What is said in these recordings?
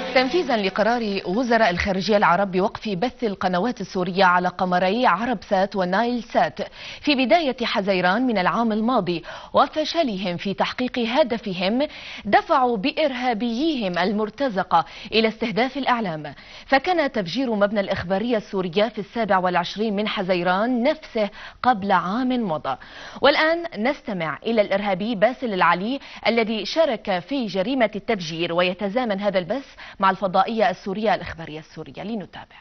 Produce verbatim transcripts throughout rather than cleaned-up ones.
تنفيذا لقرار وزراء الخارجية العرب بوقف بث القنوات السورية على قمري عرب سات ونايل سات في بداية حزيران من العام الماضي وفشلهم في تحقيق هدفهم، دفعوا بإرهابييهم المرتزقة إلى استهداف الإعلام، فكان تفجير مبنى الإخبارية السورية في السابع والعشرين من حزيران نفسه قبل عام مضى. والآن نستمع إلى الإرهابي باسل العلي الذي شارك في جريمة التفجير، ويتزامن هذا البث مع الفضائية السورية الإخبارية السورية. لنتابع.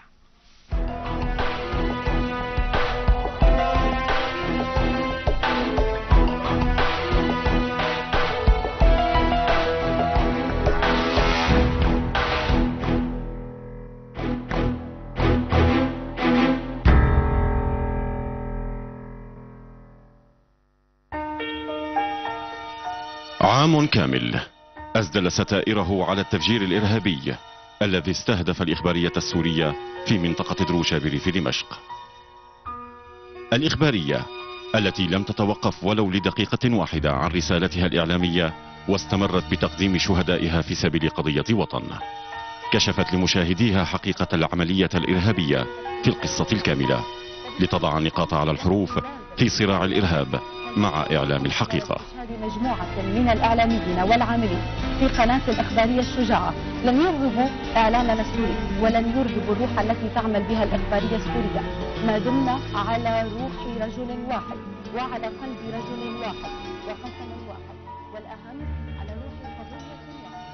عام كامل أسدل ستائره على التفجير الإرهابي الذي استهدف الإخبارية السورية في منطقة دروشة بريف دمشق. الإخبارية التي لم تتوقف ولو لدقيقة واحدة عن رسالتها الإعلامية واستمرت بتقديم شهدائها في سبيل قضية وطن، كشفت لمشاهديها حقيقة العملية الإرهابية في القصة الكاملة لتضع النقاط على الحروف في صراع الإرهاب مع إعلام الحقيقة. هذه مجموعة من الإعلاميين والعاملين في قناة الإخبارية الشجاعة لن يرهبوا إعلامنا السوري ولن يرهبوا الروح التي تعمل بها الإخبارية السورية، ما دمنا على روح رجل واحد وعلى قلب رجل واحد وحسن واحد، والأهم على روح قضية واحدة.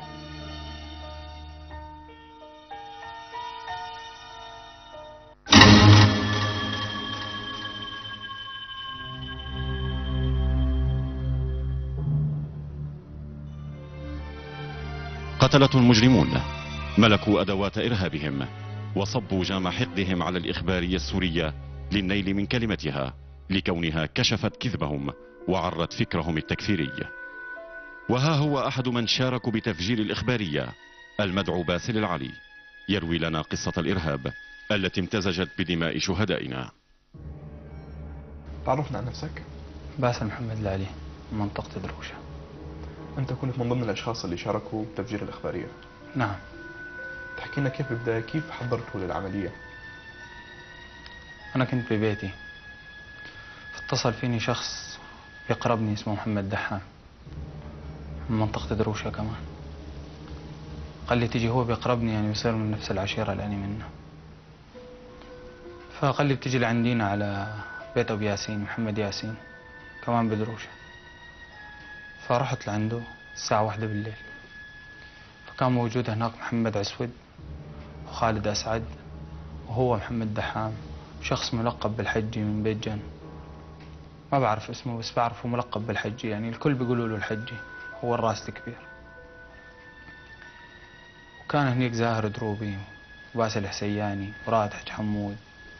قتلة المجرمون ملكوا أدوات إرهابهم وصبوا جام حقدهم على الإخبارية السورية للنيل من كلمتها لكونها كشفت كذبهم وعرت فكرهم التكفيري. وها هو أحد من شاركوا بتفجير الإخبارية، المدعو باسل العلي، يروي لنا قصة الإرهاب التي امتزجت بدماء شهدائنا. تعرفنا عن نفسك. باسل محمد العلي من منطقة دروشة. أنت كنت من ضمن الأشخاص اللي شاركوا بتفجير الإخبارية. نعم. تحكي لنا كيف بالبداية كيف حضرتوا للعملية؟ أنا كنت في بيتي، اتصل فيني شخص يقربني اسمه محمد دحام من منطقة دروشة كمان، قال لي تجي، هو بيقربني يعني بيصير من نفس العشيرة اللي أنا منه، فقال لي بتجي لعندينا على بيت أبو ياسين، محمد ياسين كمان بدروشة. فرحت لعنده الساعة واحدة بالليل، فكان موجود هناك محمد عسود وخالد أسعد وهو محمد دحام، شخص ملقب بالحجي من بيت جن، ما بعرف اسمه بس بعرفه ملقب بالحجي، يعني الكل بيقولوا له الحجي، هو الراس الكبير. وكان هنيك زاهر دروبي وباسل حسياني ورائد حج حمود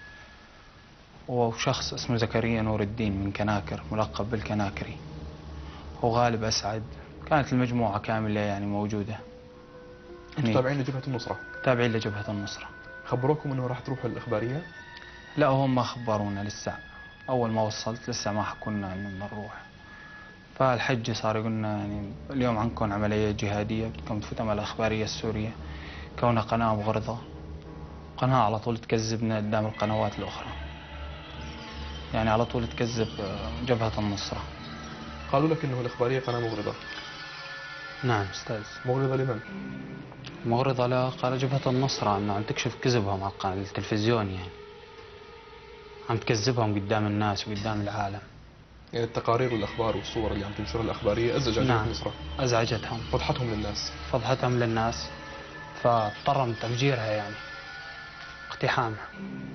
وشخص اسمه زكريا نور الدين من كناكر ملقب بالكناكري وغالب أسعد. كانت المجموعة كاملة يعني موجودة. أنتم تابعين لجبهة النصرة؟ تابعين لجبهة النصرة. خبروكم أنه راح تروحوا الإخبارية؟ لا، هم ما خبرونا لسه، أول ما وصلت لسه ما حكوا لنا إنه نروح. فالحج صار يقولنا يعني اليوم عندكم عملية جهادية بدكم تفوتوا على الإخبارية السورية، كونها قناة مغرضة، قناة على طول تكذبنا قدام القنوات الأخرى، يعني على طول تكذب جبهة النصرة. قالوا لك انه الاخباريه قناه مغرضه؟ نعم استاذ. مغرضه لمن؟ مغرضه لا، قال جبهه النصره انه عم تكشف كذبهم على القناه التلفزيون، يعني عم تكذبهم قدام الناس وقدام العالم. يعني التقارير والاخبار والصور اللي عم تنشرها الاخباريه ازعجت جبهه نعم. النصره؟ ازعجتهم، فضحتهم للناس. فضحتهم للناس، فاضطروا من تفجيرها يعني اقتحامها.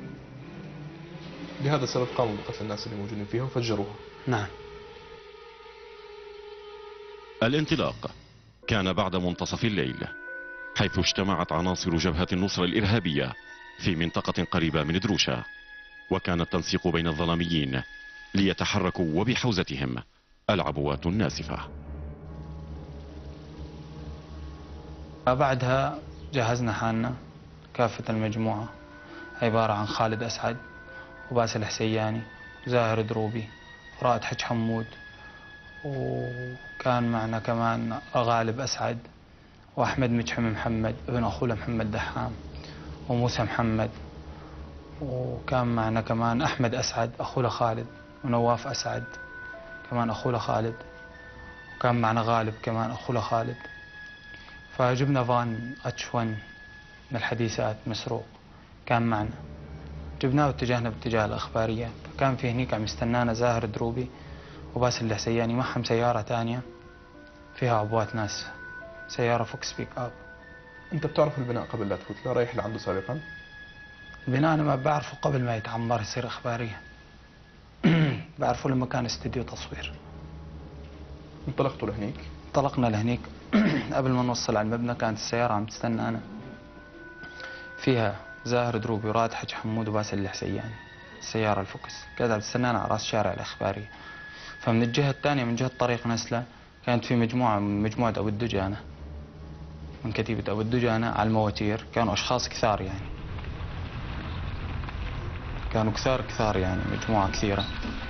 لهذا السبب قاموا بقتل الناس اللي موجودين فيها وفجروها. نعم. الانطلاق كان بعد منتصف الليل، حيث اجتمعت عناصر جبهة النصرة الإرهابية في منطقة قريبة من دروشة، وكان التنسيق بين الظلاميين ليتحركوا وبحوزتهم العبوات الناسفة. بعدها جهزنا حالنا كافة المجموعة، عبارة عن خالد أسعد وباسل حسياني وزاهر دروبي ورائد حج حمود، وكان معنا كمان غالب أسعد وأحمد مجحم محمد ابن أخوه محمد دحام، وموسى محمد، وكان معنا كمان أحمد أسعد أخوه خالد، ونواف أسعد كمان أخوه خالد، وكان معنا غالب كمان أخوه خالد. فجبنا فان اتش واحد من الحديثات مسروق كان معنا، جبناه واتجهنا باتجاه الأخبارية. كان في هنيك عم يستنانا زاهر دروبي وباسل الحسياني، معهم سيارة ثانية فيها عبوات ناس، سيارة فوكس بيك اب. انت بتعرف البناء قبل لا تفوت، لا رايح لعنده سابقا؟ البناء انا ما بعرفه قبل ما يتعمر يصير اخبارية. بعرفه لما كان استديو تصوير. انطلقتوا لهنيك؟ انطلقنا لهنيك. قبل ما نوصل على المبنى كانت السيارة عم تستنانا، فيها زاهر دروبي وراد حج حمود وباسل الحسياني، السيارة الفوكس كانت عم تستنانا على راس شارع الإخبارية. فمن الجهة الثانية من جهة طريق نسلة كانت في مجموعة من مجموعة أبو الدجانة، من كتيبة أبو الدجانة على المواتير. كانوا أشخاص كثار يعني، كانوا كثار كثار يعني مجموعة كثيرة.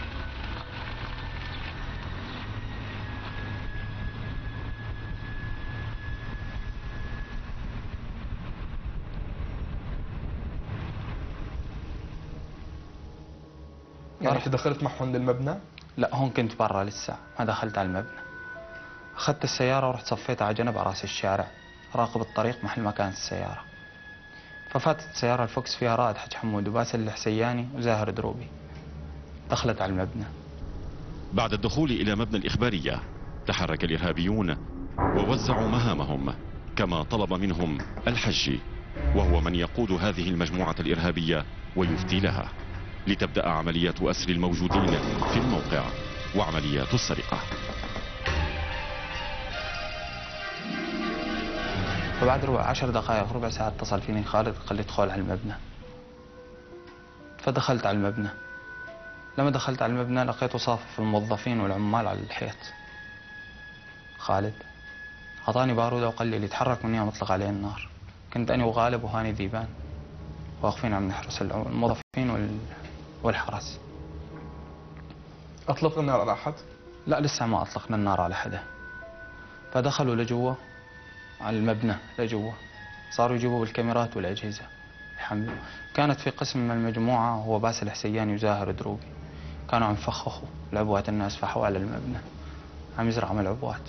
يعني انت دخلت معهم للمبنى؟ لا، هون كنت برا لسه ما دخلت على المبنى. أخذت السيارة ورحت صفيتها على جنب على راس الشارع، راقب الطريق محل ما كانت السيارة. ففاتت السيارة الفوكس فيها رائد حج حمود وباسل الحسياني وزاهر دروبي، دخلت على المبنى. بعد الدخول إلى مبنى الإخبارية تحرك الإرهابيون ووزعوا مهامهم، كما طلب منهم الحجي، وهو من يقود هذه المجموعة الإرهابية ويفتي لها، لتبدأ عملية أسر الموجودين في الموقع وعمليات السرقة. فبعد ربع عشر دقائق ربع ساعة اتصل فيني خالد قال لي ادخل على المبنى. فدخلت على المبنى. لما دخلت على المبنى لقيته صافف الموظفين والعمال على الحيط. خالد أعطاني بارودة وقال لي اللي يتحرك مني مطلق عليه النار. كنت أنا وغالب وهاني ذيبان واقفين عم نحرس الموظفين وال... والحرس. أطلق النار على أحد؟ لا، لسه ما أطلقنا النار على حدا. فدخلوا لجوا على المبنى لجوا، صاروا يجيبوا بالكاميرات والأجهزة يحملوا. كانت في قسم من المجموعة هو باسل الحسياني وزاهر دروبي، كانوا عم يفخخوا العبوات الناس فحوا على المبنى، عم يزرعوا من العبوات.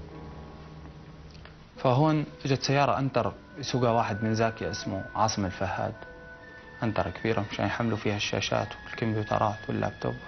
فهون اجت سيارة أنتر يسوقها واحد من زاكية اسمه عاصم الفهاد، أنتر كبيرة مشان يحملوا فيها الشاشات والكمبيوترات واللابتوبات.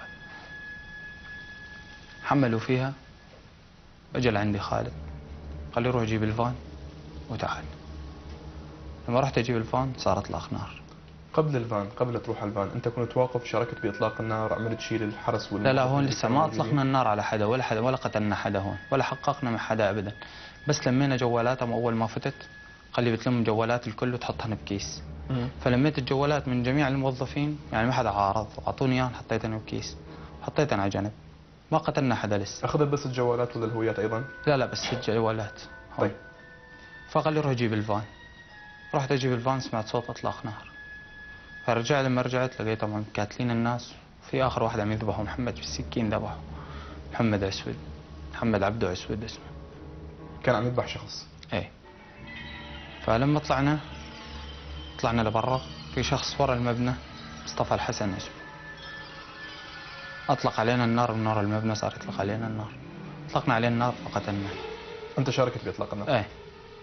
حملوا فيها. اجى لعندي خالد قال لي روح جيب الفان وتعال. لما رحت اجيب الفان صار اطلاق نار. قبل الفان، قبل تروح على الفان، انت كنت واقف شاركت باطلاق النار، عملت تشيل الحرس وال لا لا، هون لسه ما اطلقنا النار على حدا ولا حدا ولا قتلنا حدا هون ولا حققنا مع حدا ابدا. بس لمينا جوالاتهم. اول ما فتت قال لي بتلم جوالات الكل وتحطهن بكيس. فلميت الجوالات من جميع الموظفين، يعني ما حدا عارض، واعطوني اياهم حطيتهم بكيس، حطيتهم على جنب. ما قتلنا حدا لسه. اخذت بس الجوالات ولا الهويات ايضا؟ لا لا، بس الجوالات. طيب. فقال لي روح جيب الفان. رحت اجيب الفان، سمعت صوت اطلاق نار. فرجع لما رجعت لقيتهم عم كاتلين الناس، في اخر واحد عم يذبحه محمد بالسكين، ذبحه محمد اسود، محمد عبده اسود اسمه. كان عم يذبح شخص؟ ايه. فلما طلعنا طلعنا لبرا، في شخص ورا المبنى مصطفى الحسن اسمه، اطلق علينا النار من ورا المبنى، صار يطلق علينا النار. اطلقنا عليه النار فقتلناه. انت شاركت باطلاق النار؟ ايه.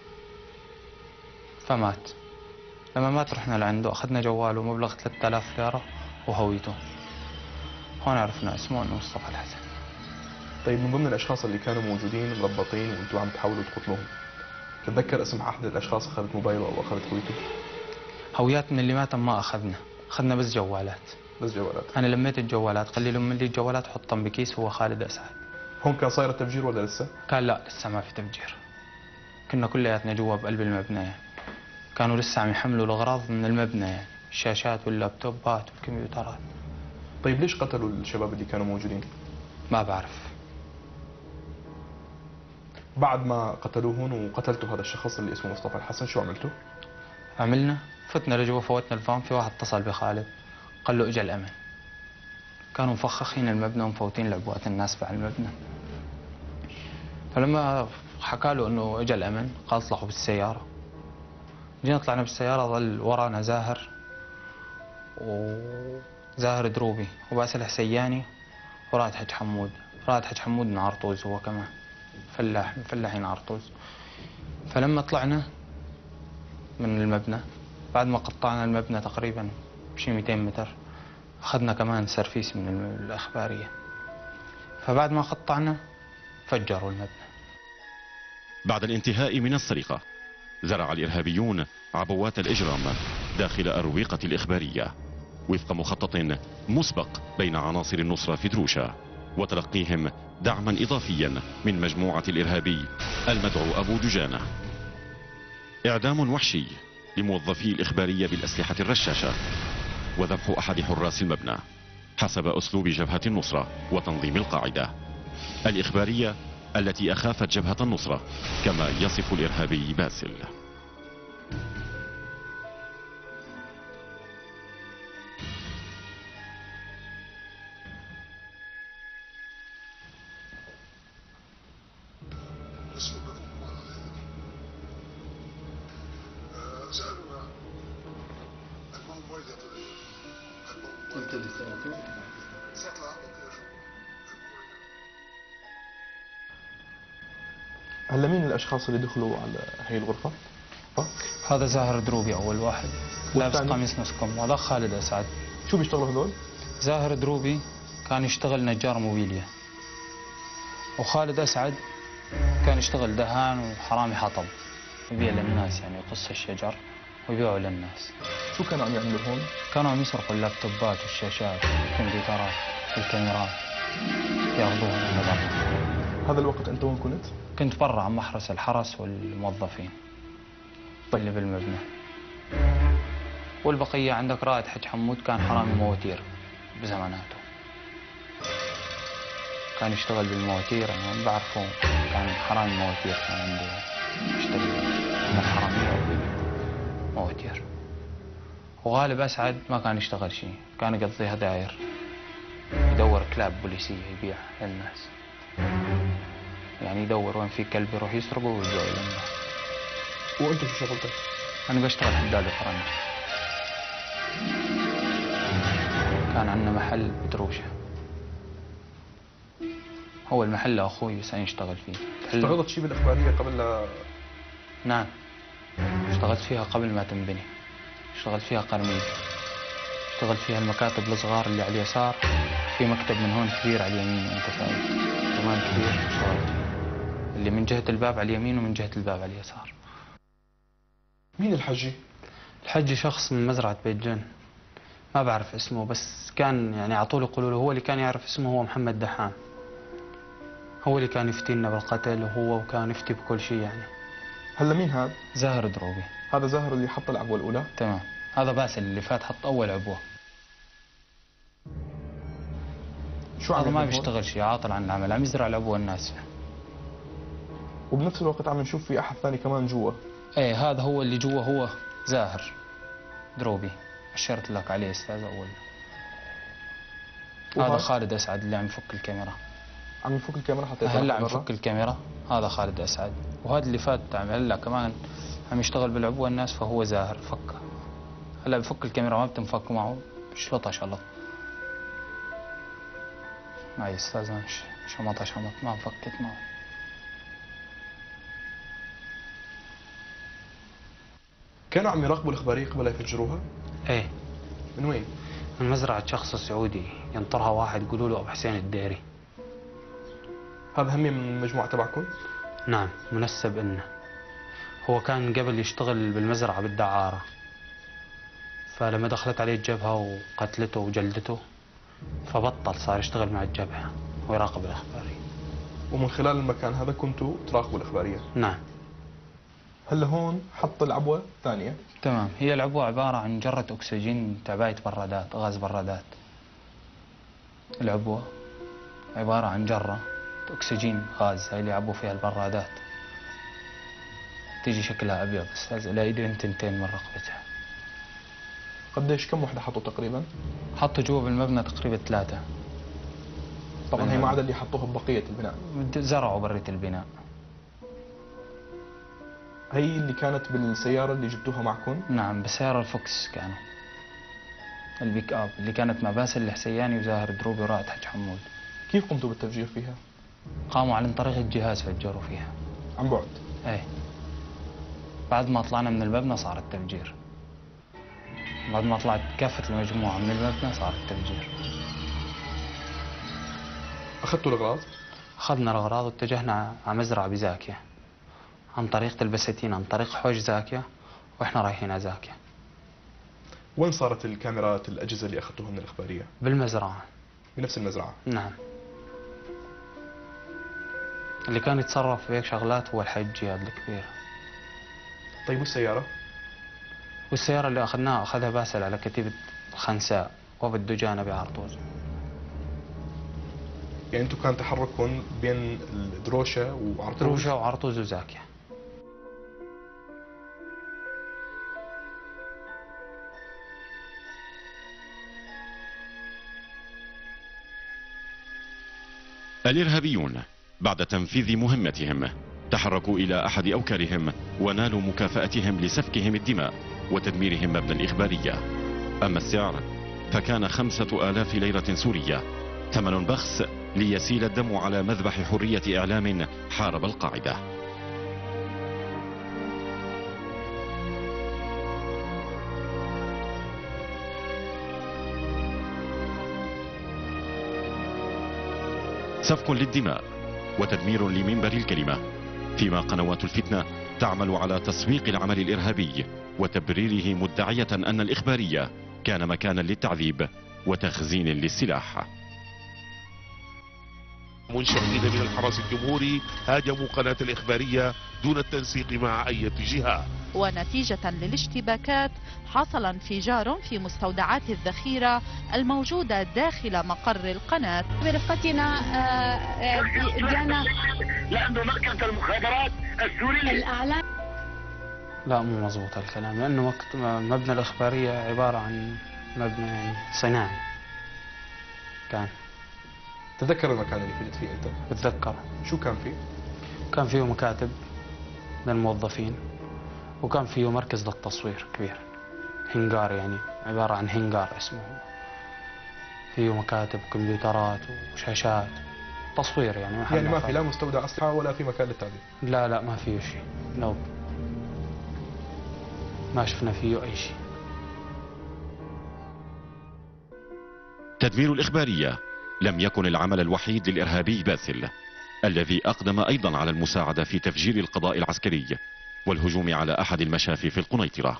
فمات. لما مات رحنا لعنده، اخذنا جواله مبلغ ثلاثة آلاف ليرة وهويته. هون عرفنا اسمه انه مصطفى الحسن. طيب، من ضمن الاشخاص اللي كانوا موجودين مربطين وانتم عم تحاولوا تقتلوهم، تتذكر اسم احد الاشخاص اخذت موبايله او اخذت هويته؟ هويات من اللي ماتوا ما اخذنا، اخذنا بس جوالات. بس جوالات؟ انا لميت الجوالات، قال لي لم لي الجوالات حطهم بكيس. هو خالد اسعد. هون كان صاير التفجير ولا لسه؟ كان لا، لسه ما في تفجير. كنا كلياتنا جوا بقلب المبنى يعني. كانوا لسه عم يحملوا الاغراض من المبنى يعني، الشاشات واللابتوبات والكمبيوترات. طيب ليش قتلوا الشباب اللي كانوا موجودين؟ ما بعرف. بعد ما قتلوهم وقتلتوا هذا الشخص اللي اسمه مصطفى الحسن، شو عملتوا؟ عملنا فتنا لجوا، فوتنا الفان. في واحد اتصل بخالد قال له اجى الامن. كانوا مفخخين المبنى ومفوتين العبوات الناس على المبنى. فلما وحكى له انه اجى الامن، قال اطلعوا بالسياره. جينا طلعنا بالسياره، ظل ورانا زاهر وزاهر دروبي وباسل حسياني ورائد حج حمود. رائد حج حمود من عرطوز، هو كمان فلاح من فلاحين عرطوز. فلما طلعنا من المبنى، بعد ما قطعنا المبنى تقريبا شي مئتين متر، اخذنا كمان سرفيس من الاخباريه. فبعد ما قطعنا فجروا المبنى. بعد الانتهاء من السرقة زرع الإرهابيون عبوات الإجرام داخل أروقة الإخبارية وفق مخطط مسبق بين عناصر النصرة في دروشة، وتلقيهم دعما إضافيا من مجموعة الإرهابي المدعو أبو دجانة. إعدام وحشي لموظفي الإخبارية بالأسلحة الرشاشة، وذبح أحد حراس المبنى حسب أسلوب جبهة النصرة وتنظيم القاعدة الإخبارية التي أخافت جبهة النصرة كما يصف الإرهابي باسل. هلا مين الاشخاص اللي دخلوا على هي الغرفه؟ هذا زاهر دروبي اول واحد، لابس والثاني؟ قميص نص كم، وهذا خالد اسعد. شو بيشتغلوا هذول؟ زاهر دروبي كان يشتغل نجار موبيليا، وخالد اسعد كان يشتغل دهان وحرامي حطب، يبيع للناس يعني يقص الشجر ويبيعه للناس. شو كانوا عم يعملوا هون؟ كانوا عم يسرقوا اللابتوبات والشاشات والكمبيوترات والكاميرات، ياخذوها من برا. هذا الوقت انت وين كنت؟ كنت برا عم احرس الحرس والموظفين اللي بالمبنى. والبقية عندك رائد حج حمود كان حرامي مواتير بزماناته، كان يشتغل بالمواتير، انا بعرفه، كان حرامي مواتير، كان عنده يشتغل من حرامي مواتير. وغالب اسعد ما كان يشتغل شيء، كان يقضيها داير، يدور كلاب بوليسية يبيع للناس، يعني يدور وين في كلب يروح يسرقه ويبيعه للناس. وانت شو شغلتك؟ انا بشتغل حداد وفرنجي. كان عندنا محل بدروشة، هو المحل اخوي بس انا اشتغل فيه. اشتغلت شيء بالاخباريه قبل لا؟ نعم، اشتغلت فيها قبل ما تنبني، اشتغلت فيها قرميد، اشتغلت فيها المكاتب الصغار اللي على اليسار، في مكتب من هون كبير على اليمين وانت فاهم، كمان كبير اشتغلت فيه، اللي من جهة الباب على اليمين ومن جهة الباب على اليسار. مين الحجي؟ الحجي شخص من مزرعة بيت جن، ما بعرف اسمه، بس كان يعني على طول يقولوا له، هو اللي كان يعرف اسمه هو محمد دحام، هو اللي كان يفتينا بالقتل، وهو وكان يفتي بكل شيء يعني. هلا مين هذا؟ زاهر دروبي. هذا زاهر اللي حط العبوه الاولى؟ تمام، هذا باسل اللي فات حط اول عبوه. شو عم هذا ما يعمل هون؟ بيشتغل شيء، عاطل عن العمل، عم يزرع العبوه الناسفه. وبنفس الوقت عم نشوف في احد ثاني كمان جوا. ايه، هذا هو اللي جوا، هو زاهر دروبي، اشرت لك عليه استاذ اول. هذا وهذا؟ خالد اسعد اللي عم يفك الكاميرا. عم يفك الكاميرا حتى هلا عم برا؟ يفك الكاميرا، هذا خالد اسعد. وهذا اللي فات عم هلا كمان عم يشتغل بالعبوه الناس، فهو زاهر فكها. هلا بفك الكاميرا ما بتنفك معه، بشلطها شلط. معي استاذ، مش شمطها شمط، ما انفكت معه. كانوا عم يراقبوا الاخباريه قبل لا يفجروها؟ ايه، من وين؟ من مزرعه شخص سعودي ينطرها واحد يقولوا له ابو حسين الديري. هذا همي من المجموعه تبعكم؟ نعم، منسب إلنا. هو كان قبل يشتغل بالمزرعة بالدعارة، فلما دخلت عليه الجبهة وقتلته وجلدته فبطل، صار يشتغل مع الجبهة ويراقب الإخبارية. ومن خلال المكان هذا كنتوا تراقبوا الاخباريه؟ نعم. هلا هون حط العبوه الثانيه. تمام، هي العبوة عبارة عن جرة أكسجين تعباية برادات، غاز برادات. العبوة عبارة عن جرة أكسجين غاز، هاي اللي يعبوا فيها البرادات. تيجي شكلها أبيض أستاذ، إلى إيدين تنتين من رقبتها. قديش كم وحده حطوا تقريبا؟ حطوا جوا بالمبنى تقريبا ثلاثة. طبعا هي ما عدا اللي حطوها ببقيه البناء. زرعوا برية البناء. هي اللي كانت بالسيارة اللي جبتوها معكم؟ نعم بالسيارة الفوكس كانوا، البيك اب اللي كانت مع باسل الحسياني وزاهر دروبي ورائد حج حمود. كيف قمتوا بالتفجير فيها؟ قاموا عن طريق الجهاز فجروا فيها عن بعد؟ ايه، بعد ما طلعنا من المبنى صار التفجير، بعد ما طلعت كافة المجموعة من المبنى صار التفجير. أخذتوا الأغراض؟ أخذنا الأغراض واتجهنا على مزرعة بزاكية عن طريق البساتين، عن طريق حوش زاكية، وإحنا رايحين على زاكية. وين صارت الكاميرات الأجهزة اللي أخذتوها من الإخبارية؟ بالمزرعة. بنفس المزرعة؟ نعم. اللي كان يتصرف بهيك شغلات هو الحج جياد الكبير. طيب والسيارة؟ والسيارة اللي أخذناها أخذها باسل على كتيبة خنساء وبالدجانة بعرطوز. يعني أنتم كان تحرككم بين الدروشة وعرطوز؟ دروشة وعرطوز وزاكية. الإرهابيون بعد تنفيذ مهمتهم تحركوا إلى أحد أوكارهم ونالوا مكافأتهم لسفكهم الدماء وتدميرهم مبنى الإخبارية. أما السعر فكان خمسة آلاف ليرة سورية، ثمن بخس ليسيل الدم على مذبح حرية إعلام حارب القاعدة. سفك للدماء وتدمير لمنبر الكلمة، فيما قنوات الفتنة تعمل على تسويق العمل الإرهابي وتبريره مدعية أن الإخبارية كان مكانا للتعذيب وتخزين للسلاح. منشقين من الحرس الجمهوري هاجموا قناة الإخبارية دون التنسيق مع أي جهة. ونتيجة للاشتباكات حصل انفجار في مستودعات الذخيرة الموجودة داخل مقر القناة. برفقتنا جانا لأنه مركز المخابرات السورية الأعلام. لا مو مضبوط الكلام، لأنه مبنى الإخبارية عبارة عن مبنى يعني صناعي كان. تذكر المكان اللي كنت فيه أنت؟ بتذكر. شو كان فيه؟ كان فيه مكاتب للموظفين، وكان فيه مركز للتصوير كبير، هنجار يعني عبارة عن هنجار اسمه، فيه مكاتب وكمبيوترات وشاشات تصوير يعني. يعني ما في لا مستودع أسلحة ولا في مكان للتعذيب؟ لا لا ما فيه شيء، نو ما شفنا فيه أي شيء. تدمير الإخبارية لم يكن العمل الوحيد للإرهابي باسل، الذي أقدم أيضا على المساعدة في تفجير القضاء العسكري والهجوم على أحد المشافي في القنيطرة.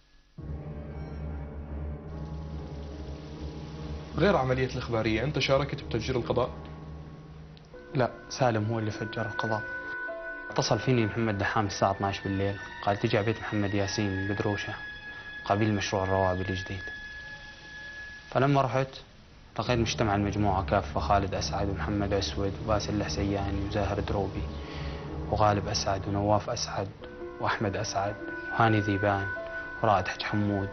غير عملية الإخبارية أنت شاركت بتفجير القضاء؟ لا، سالم هو اللي فجر القضاء. اتصل فيني محمد دحام الساعة اثنعش بالليل، قال تجي على بيت محمد ياسين بدروشة قبيل مشروع الروابي الجديد. فلما رحت لقيت مجتمع المجموعة كافة، خالد أسعد ومحمد أسود وباسل الحسياني وزاهر دروبي وغالب أسعد ونواف أسعد وأحمد أسعد وهاني ذيبان ورائد حج حمود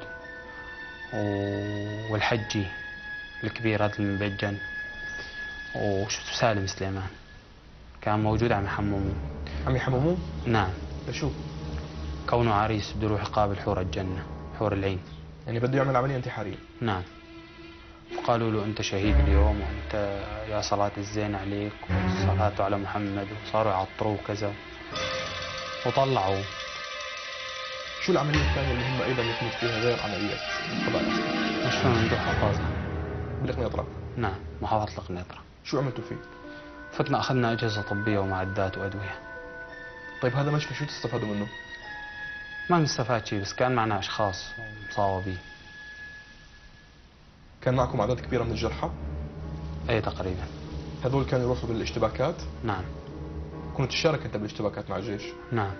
والحجي الكبير هذا المبجن وسالم سليمان كان موجود. عم يحمموه. عم يحمموه؟ نعم. لشو؟ كونه عريس بده يروح يقابل حور الجنة، حور العين. يعني بده يعمل عملية انتحارية؟ نعم. فقالوا له أنت شهيد اليوم وأنت يا صلاة الزين عليك والصلاة على محمد، وصاروا يعطروه وكذا وطلعوا. شو العملية الثانية اللي هم أيضا يتمت فيها غير عملية القضاء العسكري؟ مشفى ممدوح حفاظة بالقنيطرة؟ نعم، محافظة القنيطرة. شو عملتوا فيه؟ فتنا أخذنا أجهزة طبية ومعدات وأدوية. طيب هذا مشفى شو تستفادوا منه؟ ما بنستفاد شيء، بس كان معنا أشخاص مصابين. كان معكم أعداد كبيرة من الجرحى؟ أي تقريبا. هذول كانوا يروحوا بالاشتباكات؟ نعم. كنت تشارك أنت بالاشتباكات مع الجيش؟ نعم.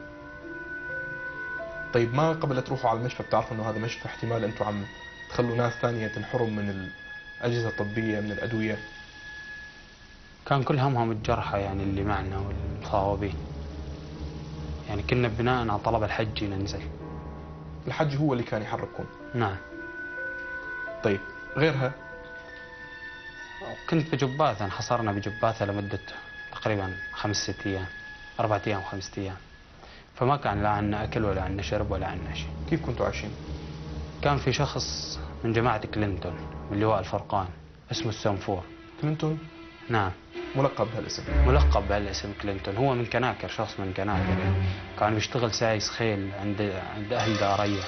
طيب ما قبل لا تروحوا على المشفى بتعرفوا إنه هذا مشفى احتمال أنتم عم تخلوا ناس ثانية تنحرم من الأجهزة الطبية من الأدوية؟ كان كل همهم الجرحى يعني اللي معنا والمصابين. يعني كنا بناء على طلب الحج ننزل. الحج هو اللي كان يحرككم؟ نعم. طيب غيرها؟ كنت بجباثة، انحصرنا بجباثة لمدة تقريبا خمس ست أيام، أربعة أيام خمسة أيام. فما كان لا عندنا أكل ولا عندنا شرب ولا عندنا شيء. كيف كنتوا عايشين؟ كان في شخص من جماعة كلينتون من لواء الفرقان اسمه السنفور. كلينتون؟ نعم. ملقب بهالاسم؟ ملقب بهالاسم كلينتون. هو من كناكر، شخص من كناكر يعني. كان بيشتغل سايس خيل عند عند أهل دارية.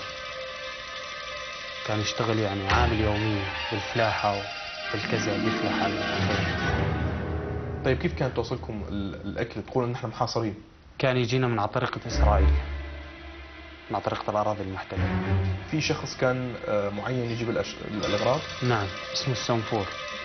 كان يشتغل يعني عامل يومية بالفلاحة وبالكذا، بيفلح على الخيل. طيب كيف كانت توصلكم الأكل؟ تقول إن نحن محاصرين. كان يجينا من على طريقة إسرائيل، مع طريقة الأراضي المحتلة. في شخص كان معين يجيب الأش... الأغراض؟ نعم، اسمه السنفور.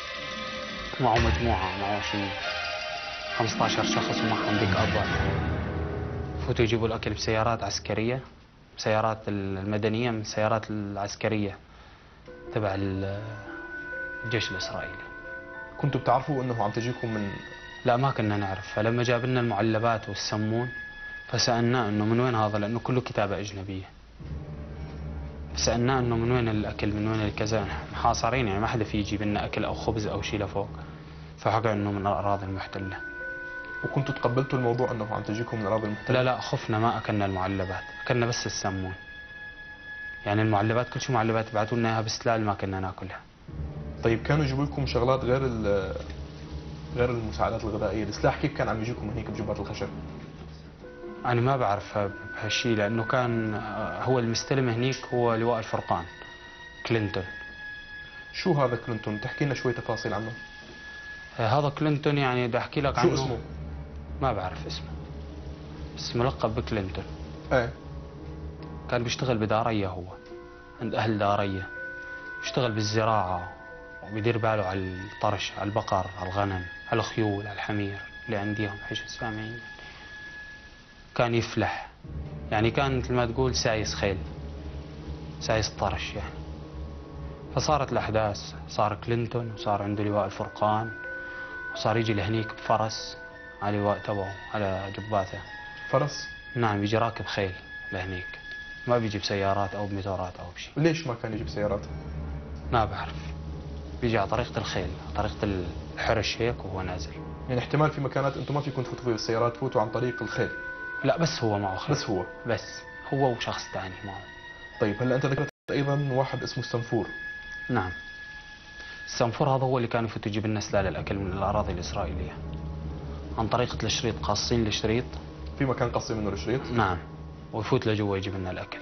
معه مجموعة، معه شيء خمسة عشر شخص ومعهم بيك أبات. فوتوا يجيبوا الأكل بسيارات عسكرية، سيارات المدنية من السيارات العسكرية تبع الجيش الإسرائيلي. كنتوا بتعرفوا إنه عم تجيكم من؟ لا، ما كنا نعرف. فلما جاب لنا المعلبات والسمون فسألناه إنه من وين هذا، لأنه كله كتابة أجنبية. سألناه إنه من وين الأكل، من وين الكذا، محاصرين يعني ما حدا في يجيب لنا أكل أو خبز أو شيء لفوق. فحكى إنه من الأراضي المحتلة. وكنتوا تقبلتوا الموضوع إنه عم تجيكم من الأراضي المحتلة؟ لا لا، خفنا، ما أكلنا المعلبات، أكلنا بس السمون. يعني المعلبات كل شيء معلبات بعثوا لنا إياها بسلال ما كنا ناكلها. طيب كانوا يجيبوا لكم شغلات غير غير المساعدات الغذائية؟ السلاح كيف كان عم يجيكم هنيك بجبات الخشب؟ أنا ما بعرف بهالشيء، لأنه كان هو المستلم هنيك هو لواء الفرقان كلينتون. شو هذا كلينتون؟ تحكي لنا شوي تفاصيل عنه. هذا كلينتون يعني بدي أحكي لك عنه. شو اسمه؟ ما بعرف اسمه، بس ملقب بكلينتون. ايه. كان بيشتغل بدارية، هو عند أهل دارية، بيشتغل بالزراعة وبيدير باله على الطرش، على البقر، على الغنم، على الخيول، على الحمير اللي عنديهم، حيش سامعين. كان يفلح يعني، كان مثل ما تقول سايس خيل، سايس طرش يعني. فصارت الأحداث، صار كلينتون وصار عنده لواء الفرقان، وصار يجي لهنيك بفرس على لواء تبعه على جباته. فرس؟ نعم، بيجي راكب خيل لهنيك، ما بيجي بسيارات أو بموتورات أو بشيء. ليش ما كان يجي بسيارات؟ ما بعرف، بيجي على طريقة الخيل، على طريقة الحرش هيك وهو نازل. يعني احتمال في مكانات انتم ما فيكم تفوتوا فيها بالسيارات، تفوتوا عن طريق الخيل؟ لا، بس هو معه خيل. بس هو؟ بس هو وشخص ثاني معه. طيب هلا انت ذكرت ايضا واحد اسمه السنفور. نعم، السنفور هذا هو اللي كان يفوت يجيب لنا سلال الأكل من الأراضي الإسرائيلية عن طريقة الشريط، قاصين الشريط. في مكان قصي منه الشريط؟ نعم، ويفوت لجوا يجيب لنا الأكل.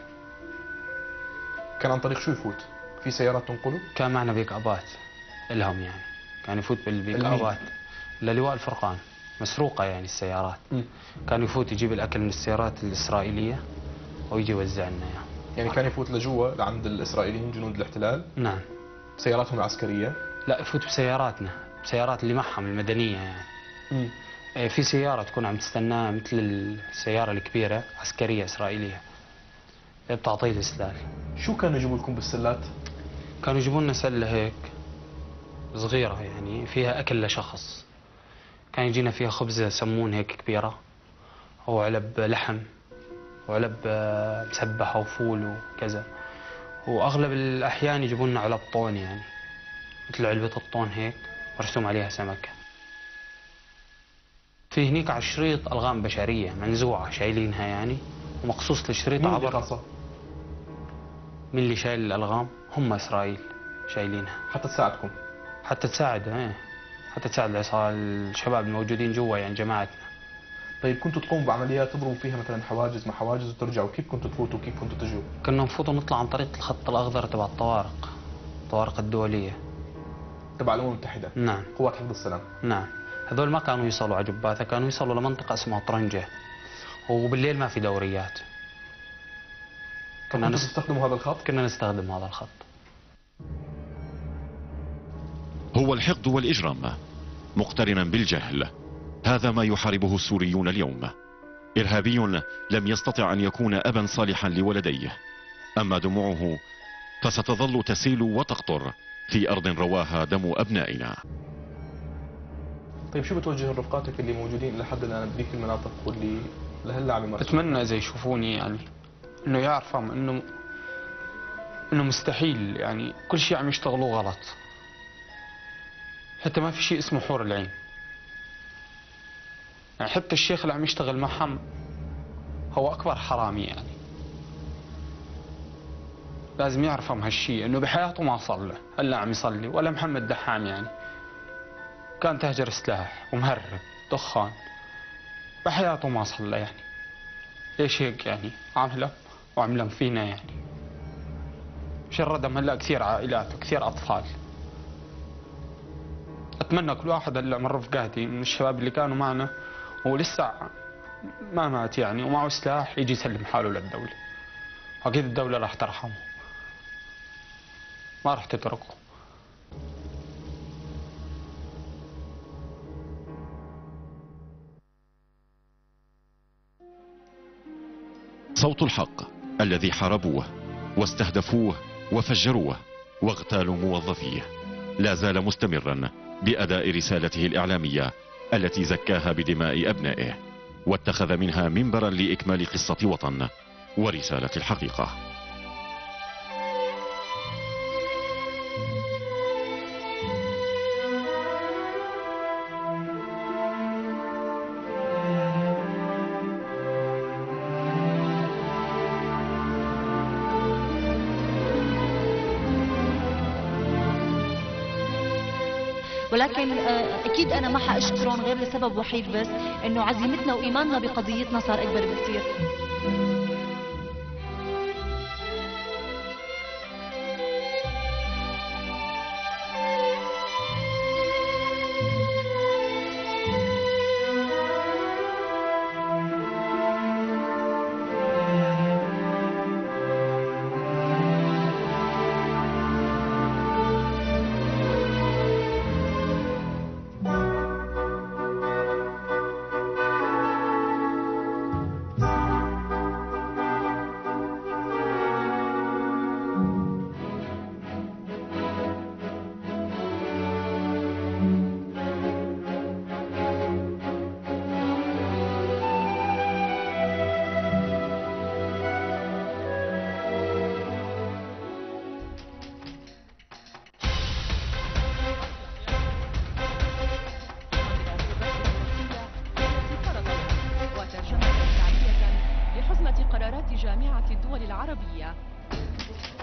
كان عن طريق شو يفوت؟ في سيارات تنقله؟ كان معنا بيك أبات إلهم يعني، كان يفوت بالبيك أبات للواء الفرقان، مسروقة يعني السيارات. م. كان يفوت يجيب الأكل من السيارات الإسرائيلية ويجي يوزع لنا إياه. يعني كان يفوت لجوا لعند الإسرائيليين جنود الاحتلال؟ نعم. بسياراتهم العسكرية؟ لا، يفوت بسياراتنا، بسيارات اللي معهم المدنية يعني. م. في سيارة تكون عم تستناه مثل السيارة الكبيرة عسكرية إسرائيلية بتعطيه السلال. شو كانوا يجيبوا لكم بالسلات؟ كانوا يجيبوا لنا سلة هيك صغيرة يعني فيها أكل لشخص. كان يجينا فيها خبزة سمون هيك كبيرة، وعلب لحم، وعلب مسبحة وفول وكذا. وأغلب الأحيان يجيبوا لنا علب طون يعني، مثل علبة الطون هيك مرسوم عليها سمكة. في هنيك على الشريط ألغام بشرية منزوعة شايلينها يعني، ومقصوص الشريط عبر. مين اللي مين اللي شايل الألغام؟ هم إسرائيل شايلينها. حتى تساعدكم؟ حتى تساعد ايه، حتى تساعد الشباب الموجودين جوا يعني جماعتنا. طيب كنتوا تقوموا بعمليات تضربوا فيها مثلا حواجز مع حواجز وترجعوا، كيف كنتوا تفوتوا وكيف كنتوا تجوا؟ كنا نفوت ونطلع عن طريق الخط الأخضر تبع الطوارق، الطوارق الدولية تبع الأمم المتحدة. نعم، قوات حفظ السلام. نعم، هذول ما كانوا يوصلوا على جباته، كانوا يوصلوا لمنطقة اسمها طرنجة، وبالليل ما في دوريات. كنا نستخدموا هذا الخط؟ كنا نستخدم هذا الخط. هو الحقد والإجرام مقترنا بالجهل، هذا ما يحاربه السوريون اليوم. إرهابي لم يستطع أن يكون أبا صالحا لولديه، أما دموعه فستظل تسيل وتقطر في أرض رواها دم أبنائنا. طيب شو بتوجه لرفقاتك اللي موجودين لحد الآن بذيك المناطق واللي لهلا عم يمارسوا؟ بتمنى إذا يشوفوني يعني إنه يعرفهم إنه إنه مستحيل يعني، كل شيء عم يشتغلوه غلط، حتى ما في شيء اسمه حور العين يعني. حتى الشيخ اللي عم يشتغل معهم هو أكبر حرامي يعني. لازم يعرفهم هالشيء، إنه بحياته ما صلى إلا عم يصلي، ولا محمد دحام يعني كان تاجر سلاح ومهرب دخان، بحياته ما صلى يعني. ليش هيك يعني عامله وعملهم فينا يعني؟ شردهم هلا كثير عائلات وكثير أطفال. أتمنى كل واحد هلا من رفقاتي من الشباب اللي كانوا معنا ولسه ما مات يعني ومعه سلاح يجي يسلم حاله للدولة، أكيد الدولة راح ترحمه، ما راح تتركه. صوت الحق الذي حاربوه واستهدفوه وفجروه واغتالوا موظفيه لا زال مستمرا بأداء رسالته الإعلامية التي زكاها بدماء أبنائه، واتخذ منها منبرا لإكمال قصة وطن ورسالة الحقيقة. ولكن اكيد انا ما حاشكرهم غير لسبب وحيد بس، انه عزيمتنا وايماننا بقضيتنا صار اكبر بكثير. لحزمة قرارات جامعة الدول العربية.